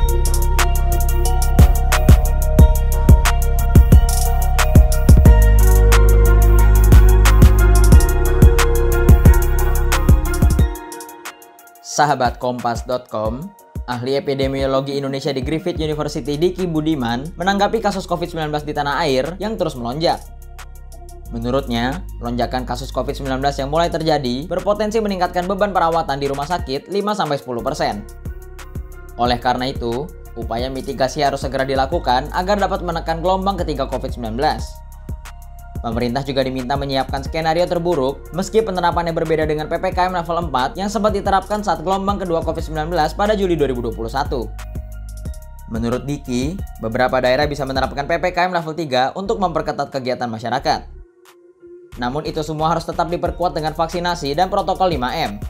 Sahabat Kompas.com, ahli epidemiologi Indonesia di Griffith University Diki Budiman menanggapi kasus COVID-19 di tanah air yang terus melonjak. Menurutnya, lonjakan kasus COVID-19 yang mulai terjadi berpotensi meningkatkan beban perawatan di rumah sakit 5-10%. Oleh karena itu, upaya mitigasi harus segera dilakukan agar dapat menekan gelombang ketiga COVID-19. Pemerintah juga diminta menyiapkan skenario terburuk meski penerapannya berbeda dengan PPKM level 4 yang sempat diterapkan saat gelombang kedua COVID-19 pada Juli 2021. Menurut Diki, beberapa daerah bisa menerapkan PPKM level 3 untuk memperketat kegiatan masyarakat. Namun itu semua harus tetap diperkuat dengan vaksinasi dan protokol 5M.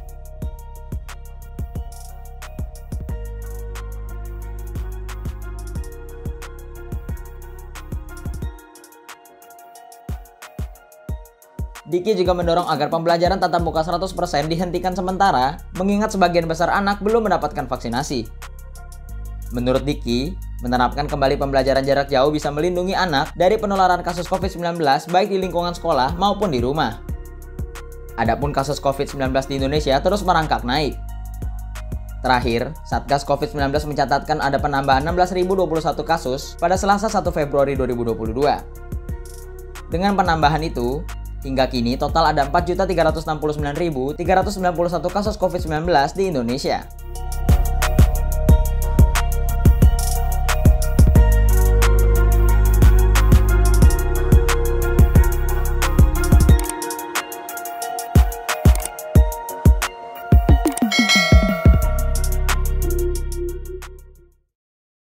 Diki juga mendorong agar pembelajaran tatap muka 100% dihentikan sementara, mengingat sebagian besar anak belum mendapatkan vaksinasi. Menurut Diki, menerapkan kembali pembelajaran jarak jauh bisa melindungi anak dari penularan kasus COVID-19 baik di lingkungan sekolah maupun di rumah. Adapun kasus COVID-19 di Indonesia terus merangkak naik. Terakhir, Satgas COVID-19 mencatatkan ada penambahan 16.021 kasus pada Selasa 1 Februari 2022. Dengan penambahan itu, hingga kini total ada 4.369.391 kasus COVID-19 di Indonesia.